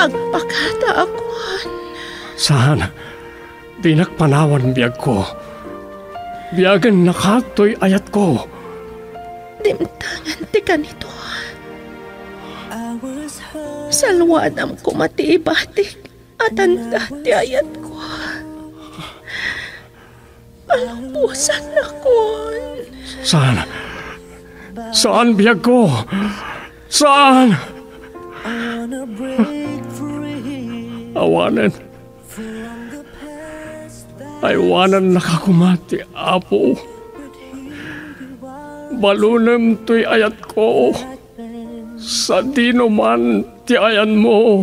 agpakata akuan. Saan? Di nakpanawan biyag ko. Biyagan nakatoy ayat ko. Dimtangan ti kanito. Salwadam ko matiibatik at anda ti ayat ko. Alampusan na kon. Saan? Saan biyag ko? Saan? Awanan. Aywanan nakakumati, Apo. Balunem to'y ayat ko. Sa dino man ti ayan mo.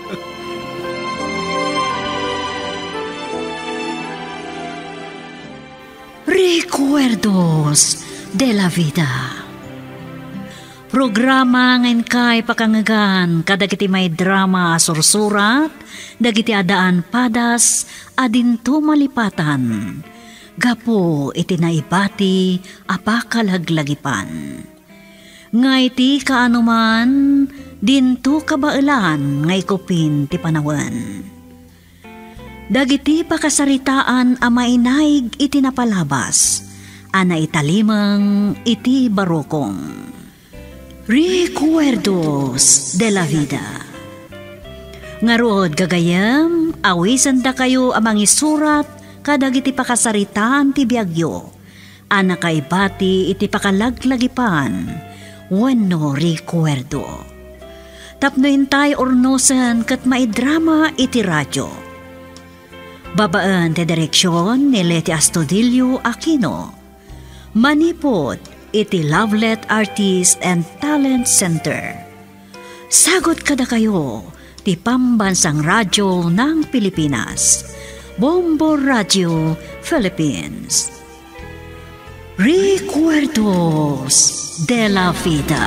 Recuerdos de la Vida. Programa ngayon kay pakangagan kadagiti may drama sursurat, dagiti adaan padas, adinto malipatan. Gapo iti naibati apakalaglagipan. Ngay ti kaanuman, dinto kabailan ngay kupin ti panawan. Dagiti pakasaritaan a mainaig iti napalabas, ana italimang iti barokong. Recuerdos de la Vida. Ngarod gagayam, awisan da kayo amang isurat kadagiti pakasaritaan ti biagyo. Ana kay bati iti pakalaglagipan, wenno recuerdo. Tapno intay ornosan kat maidrama iti radyo. Babaan ti direksyon ni Leti Astudillo Aquino. Manipod iti Lovelet Artist and Talent Center. Sagot kada kayo ti Pambansang Radyo ng Pilipinas. Bombo Radio Philippines. Recuerdos de la Vida.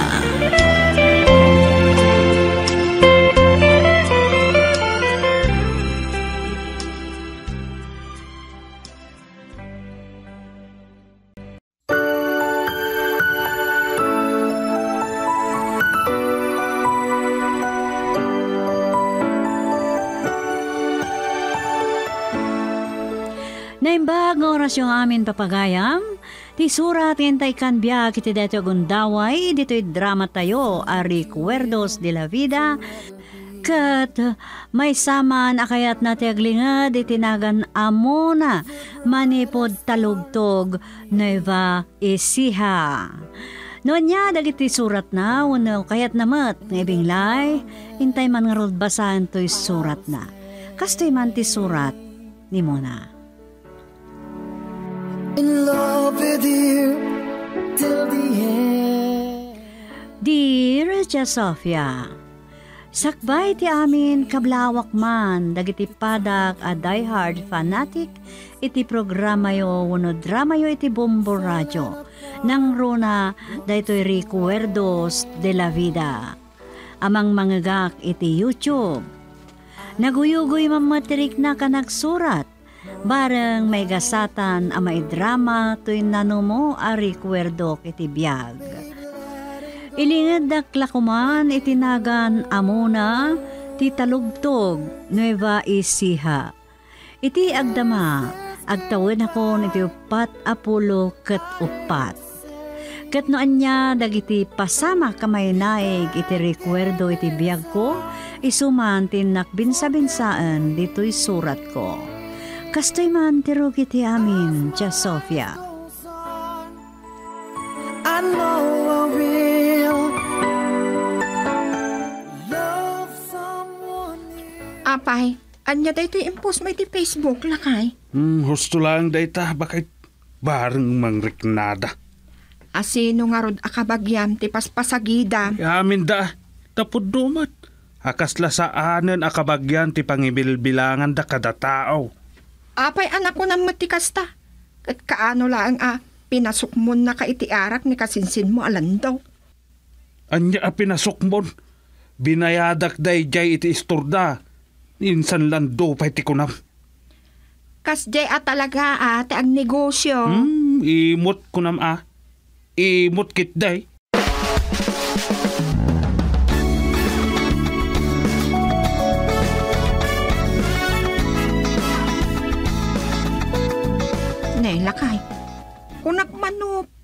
Naimbag ng orasyon amin papagayam, ti surat yentay kan biyak iti deto gundaway, dito'y drama tayo, a Recuerdos de la Vida, kat may saman akayat na tiaglingad itinagan amona, manipod talugtog, Nueva Ecija. Noon niya, dagiti surat na, wano kayat namat, ngaybing lay, intay man nga rod basahan to'y surat na. Kasto'y man ti surat ni Mona. In love with you till the end. Dear Tia Sofia, sakbay ti amin kablawak man dagiti padak a diehard fanatic iti programa yo wano drama yo iti Bombo Radio nang runa daytoy Recuerdos de la Vida amang mangagak iti YouTube. Naguyugoy mamatirik na ka nagsurat bareng may gasatan a may drama to'y nanumo a recuerdo iti biyag. Ilingad daklakuman itinagan amuna ti talugtog Nueva Ecija. Iti agdama agtawin ako niti upat apulo ket upat. Ket noan niya dagiti pasama kamay naig iti recuerdo iti biyag ko isuman tinak binsa-binsaan dito'y surat ko. Kastoy man tirog iti amin, Tia Sofia. I know I will love someone new. Apay, anya da ito impos mo iti Facebook lakay. Husto lang dayta, bakit bareng mangriknada. Asino nga rod akabagyam ti paspasagida. Amin da, tapod dumat. Akasla saanen akabagyan ti pangibilbilangan da kada tao. Apay anak ko ng matikas ta. At kaano lang pinasok mo na ka itiarak ni kasinsin mo alandaw. Anya pinasok mo, binayadak day jay iti istorda. Insan lando pa iti kunam. Kas jay talaga ate ang negosyo. Imot kunam imot kit day.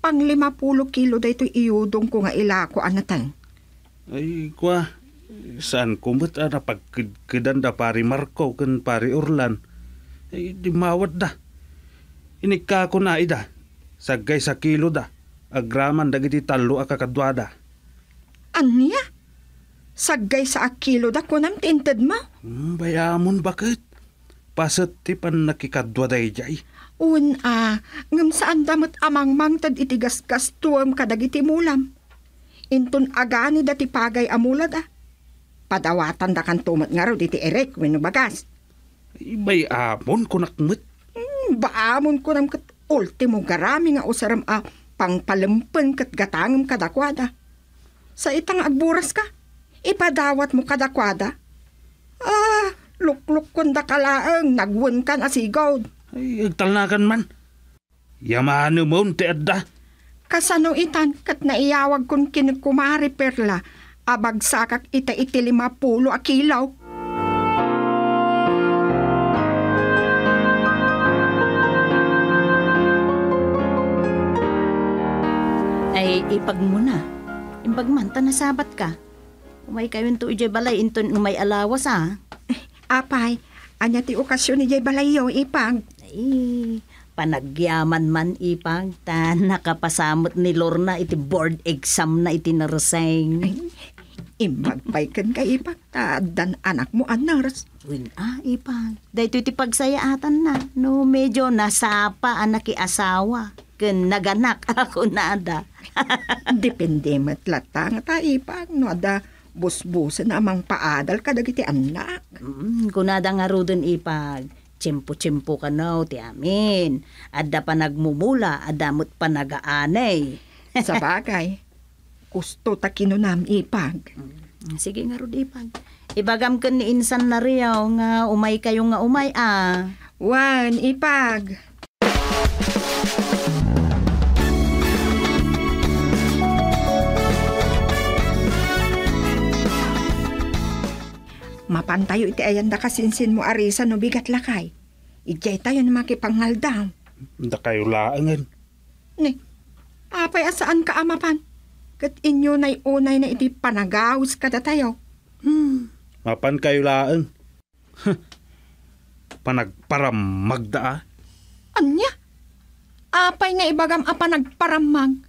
pang 50 kilo da ito iyudong ko nga ilako anatang. Ay, kwa, saan kumot na pagkidan da pari Marco kan pari Orlan. Ay, di mawad da. Inika ko na ida. Sagay sa kilo da. Agraman dagiti talo akakadwada. Anya? Sagay sa akilo da ko nam tinted mo? Bayamon bakit? Pasat ti pan nakikadwada ijay. Ngam saan damot amang tad itigas-gas tuwam kadagiti mulam. Inton agani dati pagay amulad Padawatan da kan tumat nga ro diti erek wenno bagas. Ay, bayamon ko nakmet. Baamon ko nam kat ultimo garami nga usaram pangpalempen kat gatangem kadakwada. Sa itang agburas ka, ipadawat mo kadakwada. Lukluk kon da kalaeng nagwen kan asigod. Ay, agtalnakan man. Yamano mo ti adda. Kasano itan kat naiyawag kon kinikumari perla abagsakak ita iti 50 a kilaw. Ay, ipag mo na. Imbag man, tanasabat ka. Umay kayo to ijay balay, inton umay alawas Apay, anya ti okasyon ni jay balayo ipag. Ay, panagyaman man ipag, ta nakapasamot ni Lorna iti board exam na iti nareseng. Imbagpay kan ka ipag, dan anak mo nurse. Ipag, dahito iti pagsayaatan na, no medyo nasapa anak asawa. Kun naganak ako nada. Depende matlatang ta ipag, no ada busbusan amang paadal kadagiti anak. Kunada nga rodon ipag, tsimpo-tsimpo ka no, ti amin. Adda pa nagmumula, adamot pa nagaanay. Sa bagay, gusto ta kinunam ipag. Sige nga rod ipag. Ibagam ka ni insan na riyaw nga umay kayo nga umay Wan, ipag. Mapantayo iti ayan da kasinsin mo arisa no bigat lakay. Ijay tayo na makipangaldam. Da kayo laangan. Ne, apay asaan ka amapan? Kat inyo na'y unay na iti panagawis kada tayo. Mapan kayo laang. Panagparam magda Anya? Apay nga ibagam panagparamag.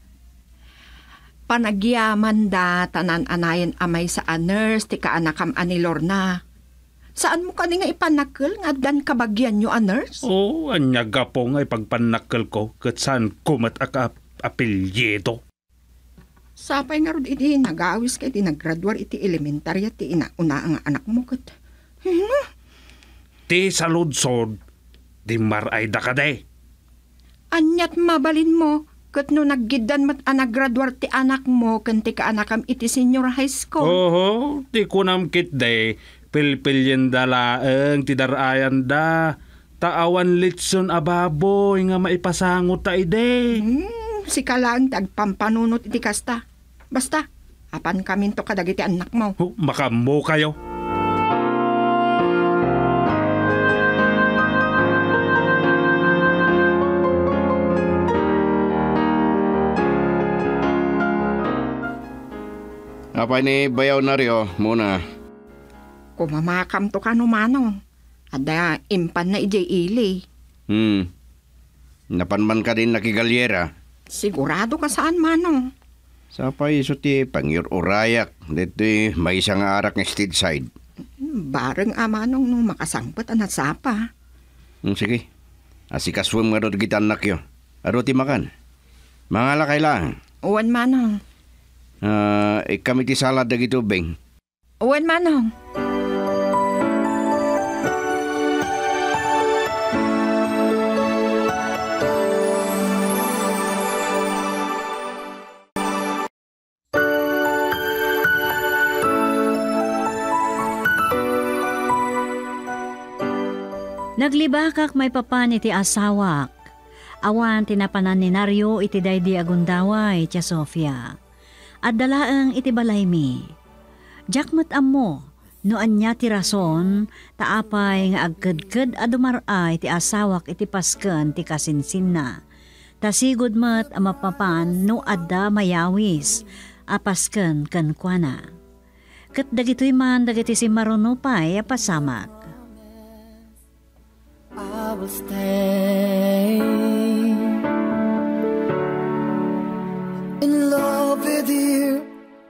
Panagyaman da tanan anayan amay sa nurse ti kaanakam ani Lorna. Saan mo kani nga ipanakil nga dan kabagyan nyo nurse? Anya gapo nga ipagpanakil ko kat saan kumat apelyedo. Sapay nga rod iti nagawis kay ti naggraduar iti elementarya ti inauna ang anak mo kat. Ti saludsod, di maray da ka day. Anyat mabalin mo. Kat no naggidan mat anagraduar ti anak mo kanti ka anakam iti senior high school. Ti kunam kit day, pilpilyen da laeng ti darayan da. Taawan litson ababoy nga maipasangot ta ide. Si kalaan tagpampanunot iti kasta. Basta, apan kamin to kadagiti anak mo. Makamo kayo. Apay ni bayaw na rin muna. Kumamakam to ka numanong. Ada impan na ijay ili. Napanman ka din nakigalyera. Sigurado ka saan manong. Sapay iso ti pangyur urayak. Dito may isang arak ng steed side. Bareng amanong nung makasangpat ang nasapa. Sige. Asikaswam nga rin kita anak yo. Aro ti makan. Mga lakay lang. Uwan manong. Kami ti salad na gito, Beng. Uwan manong. Naglibakak may papan iti asawak. Awan tinapanan ni Naryo iti daydi agundaway tia Sofia. At dalaang iti balay mi. Jakmat ammo, no anya ti rason, taapay nga agkadkad adumaray ti asawak iti pasken ti kasinsin na. Tasigod met ang mapapan no adda mayawis, apasken ken kuana. Ket dagitoy man dagiti si marunupay apasamak. I will stay in love with you.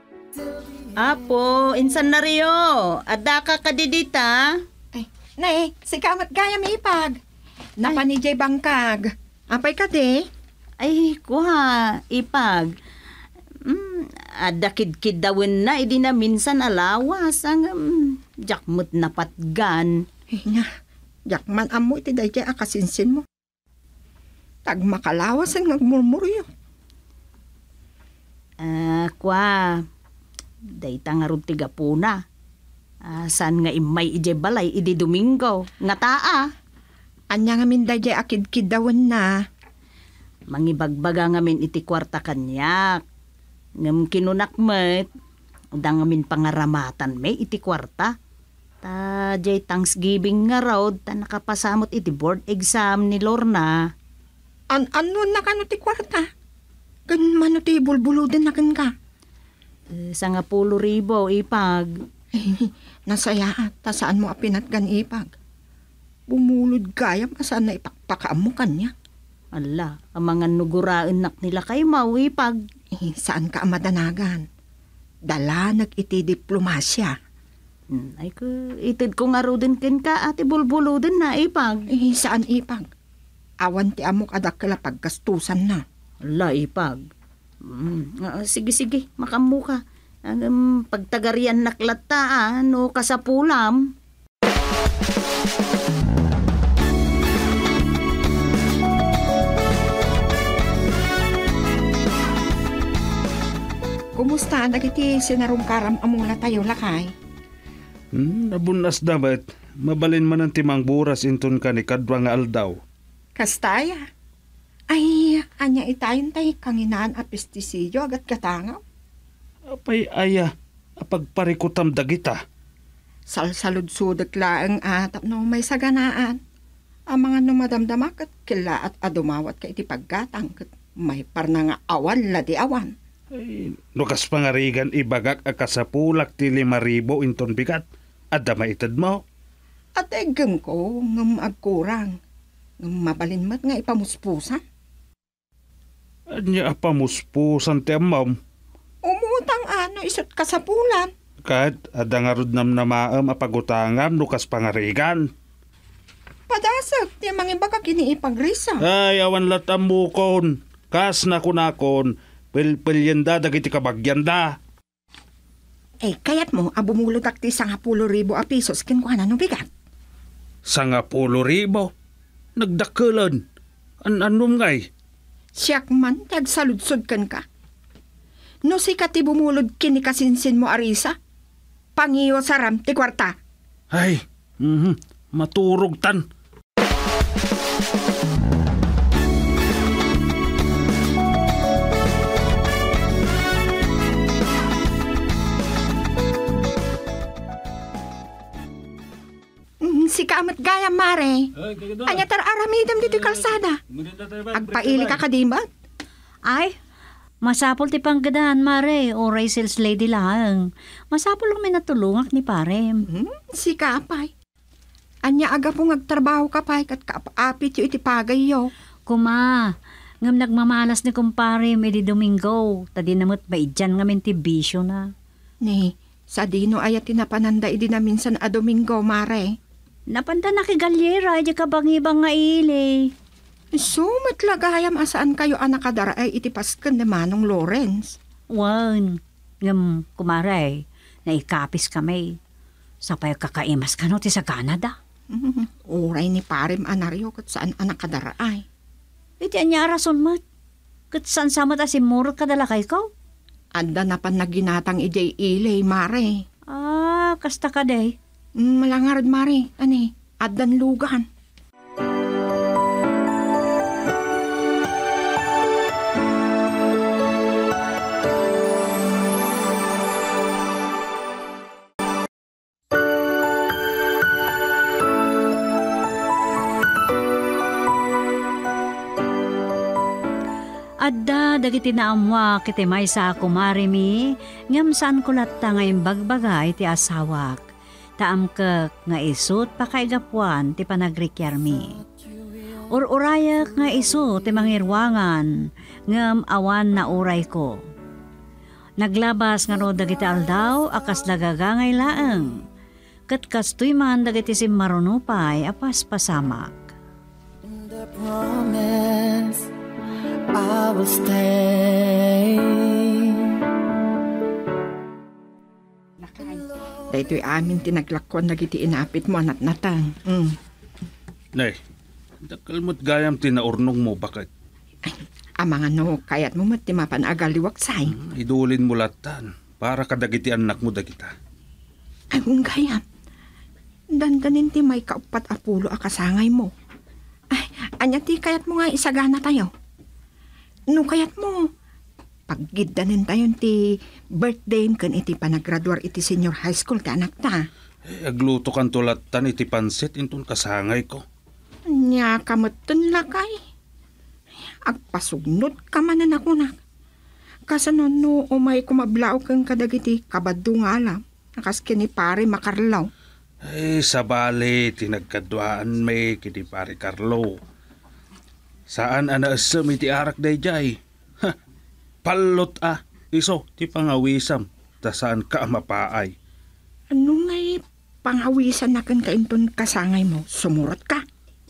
Apo, insan na riyo. Adda ka kadidita. Ay, nay, si kamat gaya may ipag. Napanijay bangkag. Apay ka de? Ay, kuha, ipag. Adda kid-kid dawin na, idi na minsan alawas. Ang jakmut na patgan. Ay na, yakman amo iti dayjay akasinsin mo. Tag makalawas ang nagmurmuryo. Kuha, dayta nga ron tiga puna. San nga imay ije balay, idi Domingo. Nga taa. Anya nga min dayjay akid-kid dawan na. Mangibagbaga ngamin iti kwarta kanyak. Ngam kinunakmet, da ngamin pangaramatan may iti kwarta. Ta jay Thanksgiving nga raw, ta nakapasamot iti board exam ni Lorna. Ano na kano ti kwarta? Gan mano ti bulbuluden na kan ka. Sa nga 10,000 ipag. Nasaya ta saan mo apinat gan ipag. Bumulod gayam asaan na ipakpakaam mo kanya. Ala, ang mga nuguraan nak nila kay mawipag. Saan ka amadanagan? Dala nag-iti diplomasya. Ay ko, itid ko nga din ken ka ati bulbulo din na ipag. Saan ipag? Awan ti amok adak kala paggastusan na. Ala, ipag. Sige, makamu ka. Pagtagarian naklata, no kasapulam. Kumusta dagiti sinarungkaram amula tayo lakay? Nabunas dapat. Mabalin man ang timang buras inton ka ni kadwa nga aldaw. Kastaya. Ay, anya itayon tayo kanginaan a pestisiyo agat katangaw. Apay aya, apagparikutam dagita. Salsalud-sudak laang atap no may saganaan. Ang mga numadamdamak at kila at adumawat ka iti paggatang kat may parna nga awan la di awan. Ay, nukas pangarigan ibagak akasapulak ti 5,000 inton bigat. Adda maitad mo. At egem ko ngam agkurang. Ngam mabalin mat nga ipamuspusan. Anya apamuspusan ti amam. Umutang ano isot kasapulan. Kad adda nga rod nam namaam apagutangam nukas pangarigan. Padasag ti mga iba ka kiniipagrisa. Ay, awan latam mukon. Kas na kunakon. Pilpilyanda dagiti kabagyanda. Kayat mo, abumulot akti 10,000 a pesos kinkwana no bigat. 10,000? Nagdakulan. Anong ngay? Siyak man, tagsaludsod kan ka. No si kati bumulod kinikasinsin mo arisa, pangiyo saram ti kwarta. Ay, maturog tan. Si kaamat gaya mare. Anya tar aramidam dito kalsada. Agpaili ka kadimat. Ay, masapol ti panggadahan, mare, o sales lady lang. Masapol lang may natulungak ni pare. Si kaapay. Anya aga pong agtrabaho kapay kat kaapit yu iti pagay yo. Kuma, ngam nagmamalas ni kumpare edi Domingo. Tadi namot maidyan ngamin ti bisyo na. Ni, sa dino ayat tinapananda idi na minsan a Domingo, mare. Napanda na kay Galyera, di ka bang-ibang nga ili. So, matlagayam asaan kayo anakadara ay itipaskan ni Manong Lawrence. Wan, ngam kumare, naikapis kami. Sapay kakaimas ka no ti sa Canada. Uray ni Parim Anario kat saan anakadara ay. Iti anya rason mat. Kat saan sama ta si Muro kadala kay ko? Anda na pan naginatang ijay ilay, mare. Kasta ka day. Malangarad, mare. Ani, adan lugan. dagiti naamwa kiti maysa kumari mi, ngam saan kulat ta ngayong bagbagay ti asawak. Taamkek nga isut pakaigapuan ti panagrikyar mi. Urayak nga isu ti mangirwangan, ngam awan na uray ko. Naglabas nga no dagiti aldaw, akas lagagangay laeng. Kat kastoy man dagiti simmarunupay, apas pasamak. The promise I will stay. Dahito'y amin tinaglakon dagiti inapit mo anat natang. Nay, dakalmo't gayam tinaurnong mo bakit? Amang ano, kayat mo mat ti mapanagaliwaksay. Idulin mo latan para kadagiti anak mo dagita. Ay, gayam. Dandanin ti may kaupat apulo akasangay mo. Ay, anya ti kayat mo nga isagana tayo. No kayat mo, paggidanin tayo ti birthday kan iti panagraduar iti senior high school ti anak ta. Agluto kan tulatan iti pansit intun kasangay ko. Nya kamutan lakay. Agpasugnod ka manan ako na. Kasanon no umay kumablaw kang kadagiti kabaddo nga alam. Nakas kini pare makarlaw. Ay, sabali, tinagkadwaan may kiti pare Carlo. Saan anaasam iti arak day jay? Ha, palot iso, ti pangawisam, ta saan ka mapaay. Ano nga'y pangawisan na kan kainton kasangay mo? Sumurot ka.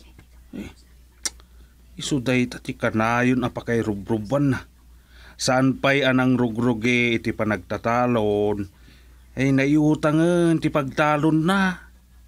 Iso day tati kanayon apakay rubruban na. Saan pa'y anang rugruge iti panagtatalon? Ay naiutangan ti pagtalon na.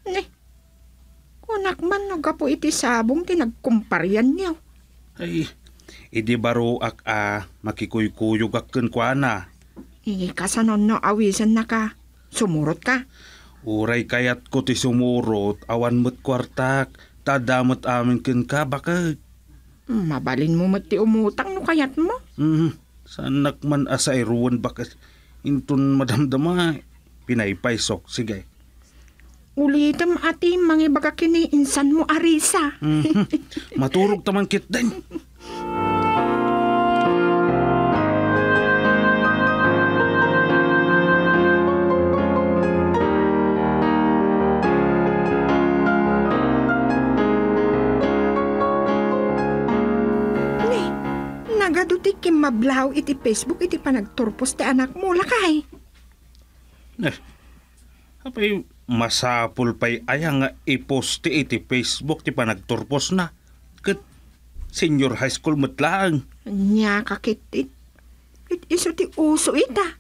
Kunak man nagapo iti sabong tinagkumparyan niyo. Ay, idi baro makikuykuyog akken kwa na. Kasanon no awisan na ka. Sumurot ka. Uray kayat ko ti sumurot, awan mo't kwartak, tadamot amin ken ka bakit? Mabalin mo mat ti umutang no kayat mo. Sanak man asay ruwan bakit? Intun madamdama, pinaypaysok, sige. Ulitam ati mangibaga kini insan mo arisa. Maturog taman kit din. Nagaduti kim mablaw iti Facebook iti panagturpos ti anak mo lakay. Apay masapul pa'y ayang nga ipost iti Facebook ti panagturpos na. Kat senior high school matlang. Nya kakitit. Iso ti uso ita.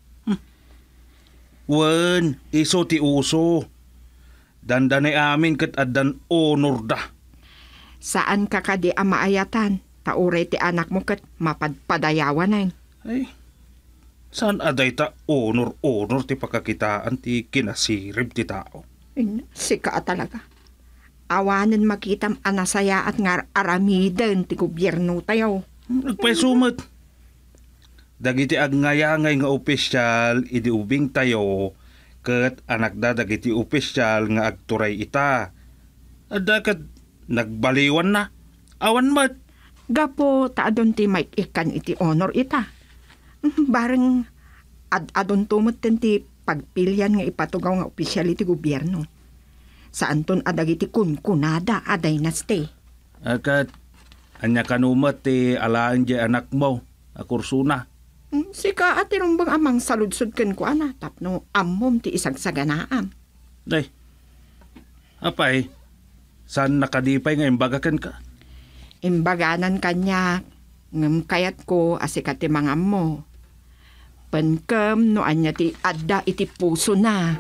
Wan, iso ti uso. Dandanay amin kat adan honor da. Saan ka kadi amaayatan? Tauray ti anak mo kat mapadpadayawan na. Ay, saan aday ta honor ti pagkakitaan ti kinasirib ti tao? Sika talaga. Awanan makitam anasaya at nga aramidan ti gobyerno tayo. Nagpaisumat. Dagiti agnayangay nga opisyal idi ubing tayo ket anak da dagiti opisyal nga agturay ita. Dakat nagbaliwan na. Awan mat. Gapo taadon ti Mike ikan iti honor ita. Bareng adon tumot ti pagpilyan nga ipatugaw nga opisyal iti gobyerno. Saan ton adagiti kunkunada aday naste. Akat anya kanumat ti alaan di anak mo akursuna. Sika ati rumbang amang saludsod ken ko ana tapno ammom ti isagsaganaam. Day. Apay, saan nakadipay nga imbagakan ka? Imbaganan kanya ngem kayat ko asikat ti mangam mo. Penkem no anya ti adda iti puso na.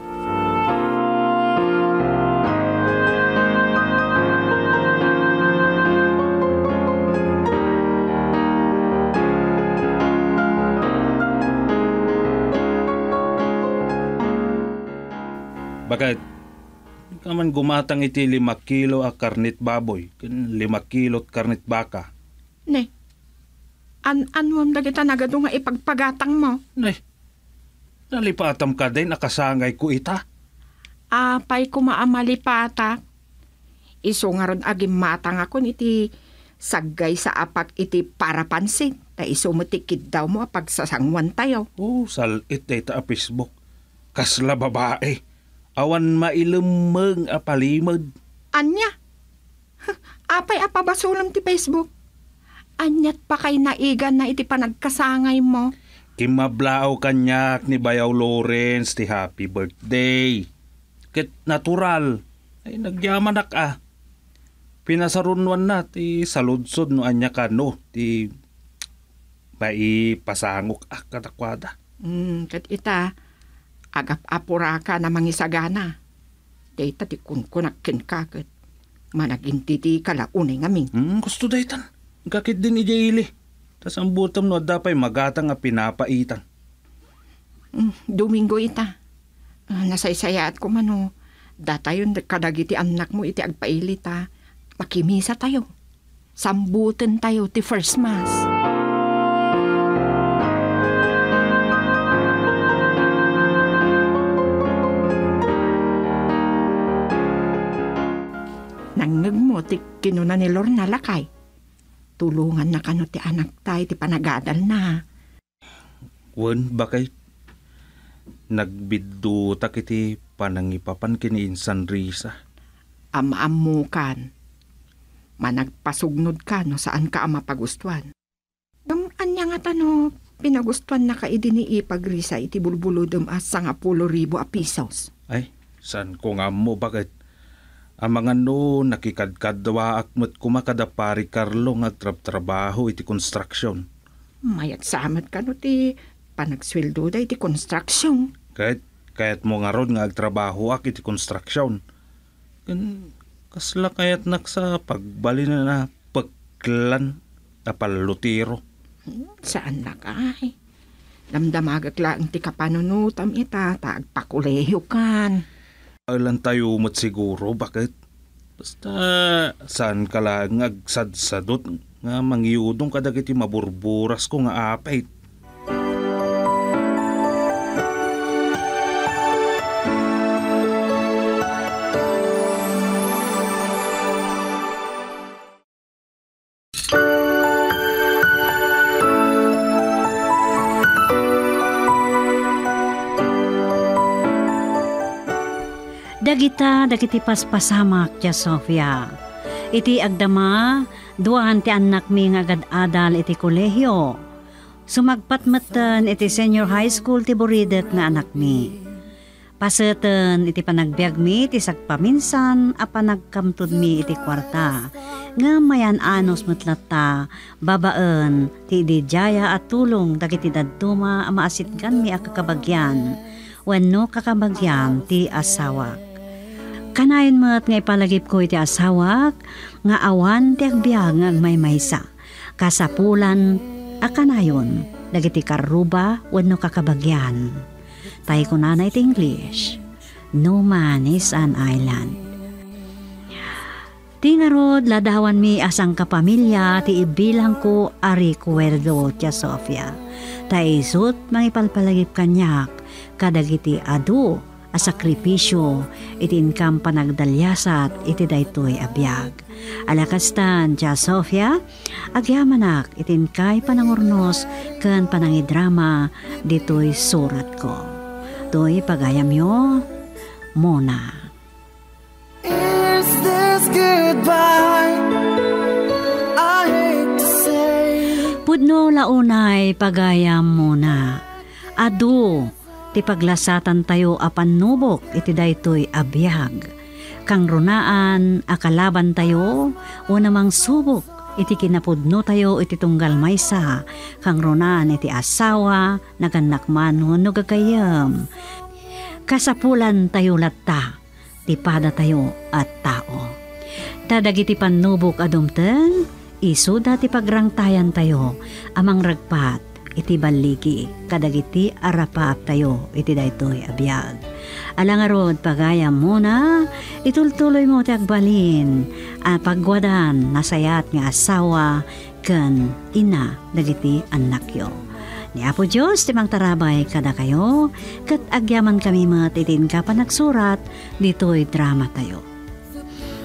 Bakit? Kaman gumatang iti 5 kilo a karnit baboy, ken 5 kilot karnit baka. Ne, anwam dagita nagado nga ipagpagatang mo. Ne, nalipatam ka din nakasangay ko ita. Apay ko maamalipata. Iso nga ron agim matang ako iti Saggay sa apak iti para pansin. Ta isumutikid daw mo apag sasangwan tayo. Salit data a Facebook. Kasla babae. Awan mailumeng apalimod. Anya? Apay apabasulam ti Facebook. Anyat pa kay naigan na iti panagkasangay mo. Kimablao kanyak ni Bayaw Lawrence ti happy birthday. Ket natural. Ay nagyaman ah. Pinasarunwan na ti saludsod no anya kano ti paipasangok katakwada. Kat ita agap-apura ka na mangisagana. Data ti kunkunakin kaket. Managinti ti kalaunay ngamin. Gusto daytan. Kakit din i Jaili. Tas ang butam no dapay magatang nga pinapaitan. Domingo ita. Nasaysayat ko mano. Datayon kadagiti anak mo iti agpailita. Makimisa tayo. Sambutin tayo ti first mass. Nangag mo ti kinuna ni Lorna lakay. Tulungan na kano ti anak tayo ti panagadal na. Wen bakay nagbiddo tak iti panangipapan kini Insan Risa. Amaamukan. Managpasugnod ka no saan ka mapagustuhan. Anya nga tano pinagustuhan na ka ni ipagrisa iti bulbuludom as 10,000 a pesos. Ay, saan ko nga mo bakit? Ang mga no nakikadkadwa akmat kumakada pari Carlo nga trabaho iti construction. Mayag samat ka no ti panagsweldo da iti construction. Kahit mo nga ron nga agtrabaho ak iti construction. Kasla kayat nak sa pagbali na pagklan na palutiro. Saan na kay? Damdamagak lang ti kapanunutam ita, tagpakuleyo kan. Alan tayo mat siguro, bakit? Basta saan ka lang agsadsadot nga mangyudong kadagiti maburburas ko nga apay. Dagiti paspasamak ti Sofia. Iti agdama, duaan ti anak mi nga agad-adal iti kolehyo. Sumagpatmatan iti senior high school ti buridet nga anak mi. Paseten iti panagbiag mi ti sagpaminsan a panagkamtud mi iti kwarta. Nga mayan anos metlata, babaen ti idijaya at tulong dagiti dadduma a maasitgan mi a kakabagyan. Wenno kakabagyan ti asawak. Kanayon mo't nga ipalagip ko iti asawak, nga awan ti agbiag nga agmaymaysa. Kasapulan, akanayon, dagiti karuba, wenno kakabagyan. Tayo ko na iti English. No man is an island. Tingarod, ladawan mi asang kapamilya, ti ibilang ko ari kuwerdo tia Sofia. Taisot, mangipalpalagip kanyak, kadagiti adu, a sakripisyo, iti inkam panagdalyasat, iti daytoy abiyag. Alakastan, tia Sofia, agyamanak, iti inkay panangurnos, ken panangidrama, ditoy surat ko. To'y pagayam yo, Mona. Is this goodbye? I hate to say. Pudno launay pagayam muna. Adu, ti paglasatan tayo apan nubok iti daytoy abiyag. Kang runaan akalaban tayo o namang subok iti kinapudno tayo iti tunggal maysa. Kang runaan iti asawa naganakman no gagayam. Kasapulan tayo latta ti pada tayo at tao. Tadagiti panubok adumten isuda ti pagrangtayan tayo amang ragpat iti baligi kadagiti arapap tayo iti daytoy abiyag. Alangarod pagayam muna itultuloy mo ti agbalin pagwadan nasayat nga asawa ken ina dagiti anak yo. Ni Apo Diyos timang tarabay kada kayo ket agyaman kami met itin ka panagsurat ditoy drama tayo.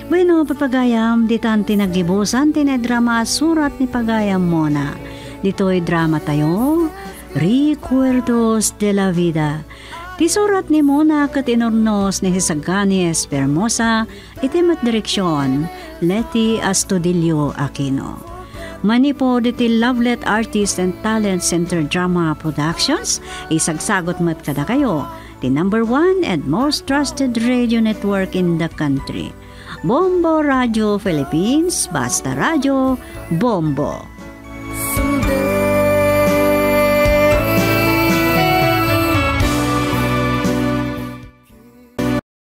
Bueno, papagayam, ditan tinagibusan, tinedrama surat ni Pagayam Mona. Dito'y drama tayo, Recuerdos de la Vida. Ti surat ni Mona katinornos ni Hisagani Espermosa, itimat direksyon, Leti Astudillo Aquino. Manipo diti Lovelet Artist and Talent Center Drama Productions, isagsagot mat kada kayo, the number 1 and most trusted radio network in the country. Bombo Radio Philippines, basta radio, Bombo.